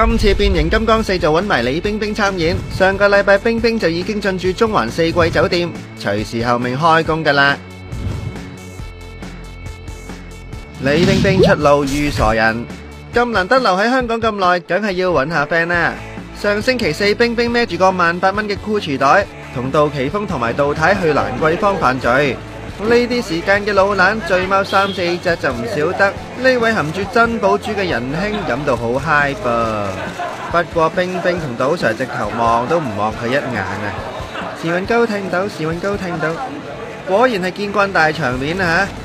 今次變形金剛4就揾埋李冰冰參演，上個禮拜冰冰就已經進駐中環4季酒店，隨時候命開工㗎啦。李冰冰出路遇傻人，咁難得留喺香港咁耐，梗係要揾下 friend 啦。上星期四，冰冰孭住個18000蚊嘅 Gucci 袋，同杜琪峰同埋杜太去蘭桂坊犯罪。呢啲時間嘅老懶醉貓3-4隻就唔少得，呢位含住珍寶珠嘅仁兄飲到好嗨噃。不過冰冰同賭 Sir 直頭望都唔望佢一眼啊！時運高聽到，時運高聽到，果然係見慣大場面啊！